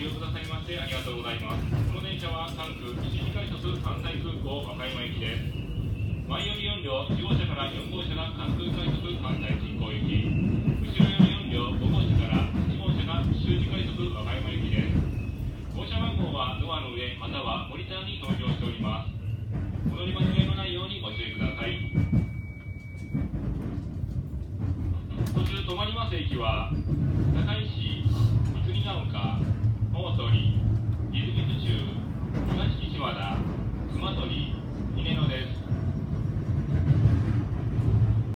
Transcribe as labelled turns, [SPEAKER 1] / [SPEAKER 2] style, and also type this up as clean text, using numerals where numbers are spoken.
[SPEAKER 1] 利用くださいましてありがとうございます。この電車は3区1時快速関西空港和歌山駅です。前より4両1号車から4号車が関空快速関西進行行き、後ろより4両5号車から8号車が終時快速和歌山行きです。号車番号はドアの上またはモニターに表示をしております。お乗り間違いのないようにご注意ください。途中止まります駅は堺市、三国ヶ丘、大鳥、